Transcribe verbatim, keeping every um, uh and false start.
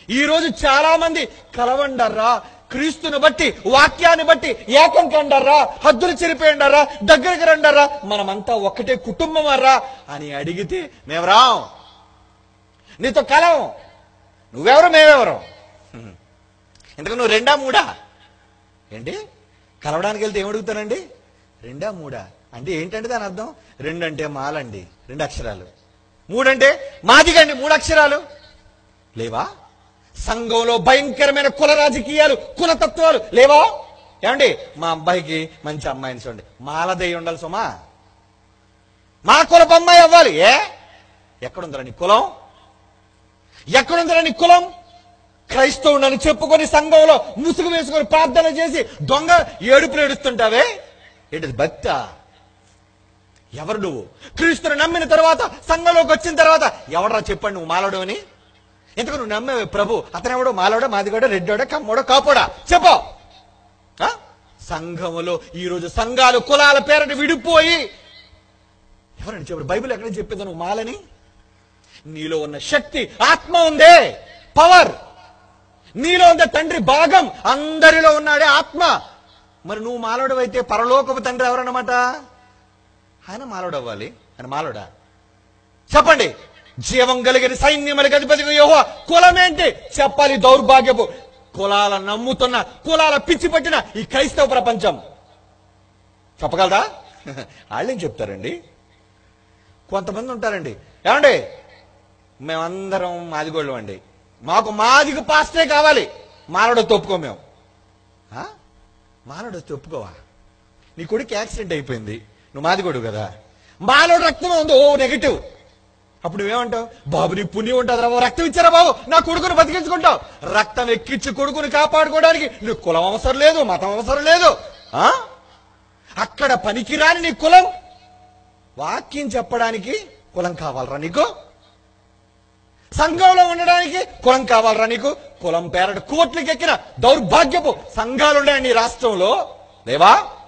ఈ రోజు చాలా మంది కలవండర్రా, క్రీస్తుని బట్టి వాక్యాన్ని బట్టి ఏకం కండర్రా, హద్దులు చెరిపోయిండర్రా, దగ్గరికి రండర్రా, మనమంతా ఒక్కటే కుటుంబం అర్రా అని అడిగితే మేము రాం, నీతో కలం, నువ్వెవరు మేమెవరు, ఇంతకు నువ్వు రెండా మూడా ఏంటి? కలవడానికి వెళ్తే ఏమడుగుతానండి? రెండా మూడా అంటే ఏంటంటే దాని అర్థం? రెండు అంటే మాలండి, రెండు అక్షరాలు. మూడంటే మాదిగండి, మూడు అక్షరాలు. లేవా? సంఘంలో భయంకరమైన కుల రాజకీయాలు, కులతత్వాలు లేవా? ఏమండి, మా అబ్బాయికి మంచి అమ్మాయిని చూడండి, మాలదయ్యి ఉండాలి సుమా, మా కులపు అమ్మాయి అవ్వాలి. ఏ ఎక్కడుందరా నీ కులం? ఎక్కడుందరా నీ కులం? క్రైస్తవుడని చెప్పుకొని సంఘంలో ముసుగు వేసుకొని ప్రార్థన చేసి దొంగ ఏడుపులు ఏడుస్తుంటావే, ఏంటిది భక్తా? ఎవరు నువ్వు? క్రీస్తుని నమ్మిన తర్వాత సంఘంలోకి వచ్చిన తర్వాత ఎవడరా చెప్పండి నువ్వు మాలోడు అని? ఎందుకు నువ్వు నమ్మేవే ప్రభు, అతనెవడో మాలోడా, మాదిగోడా, రెడ్డోడా, కమ్మోడా, కాపోడా చెప్పు. సంఘములో ఈరోజు సంఘాలు కులాల పేరని విడిపోయి ఎవరండి చెప్పు? బైబిల్ ఎక్కడ చెప్పింది నువ్వు మాలని? నీలో ఉన్న శక్తి, ఆత్మ ఉందే, పవర్ నీలో ఉందే, తండ్రి భాగం అందరిలో ఉన్నాడే ఆత్మ. మరి నువ్వు మాలోడు అయితే పరలోకపు తండ్రి ఎవరన్నమాట? ఆయన మాలోడు అవ్వాలి. ఆయన మాలోడా? చెప్పండి. జీవం కలిగిన సైన్యములకు అధిపతి యెహోవా. కులమేంటి చెప్పాలి? దౌర్భాగ్యపు కులాల నమ్ముతున్న, కులాల పిచ్చి పట్టిన ఈ క్రైస్తవ ప్రపంచం చెప్పగలరా? వాళ్ళేం చెప్తారండి? కొంతమంది ఉంటారండి, ఏమండి మేమందరం మాదిగోళ్ళం అండి, మాకు మాదిగ పాస్టే కావాలి, మాలోడు తొప్పుకో. మేము మాలోడు తొప్పుకోవా? నీ కొడుకు యాక్సిడెంట్ అయిపోయింది, నువ్వు మాదిగోడు కదా, మాలోడు రక్తం ఉంది, ఓ నెగిటివ్. అప్పుడు నువ్వేమంటావు? బాబు నీ పుణ్యం ఉంటుంది రా, రక్తం ఇచ్చారా బాబు, నా కొడుకుని బతికించుకుంటావు. రక్తం ఎక్కించి కొడుకుని కాపాడుకోవడానికి నీకు కులం అవసరం లేదు, మతం అవసరం లేదు. ఆ అక్కడ పనికిరాని నీ కులం, వాక్యం చెప్పడానికి కులం కావాలరా నీకు? సంఘంలో ఉండడానికి కులం కావాలరా నీకు? కులం పేరట కోట్లకి ఎక్కిన దౌర్భాగ్యపు సంఘాలున్నాయండి ఈ రాష్ట్రంలో, లేవా?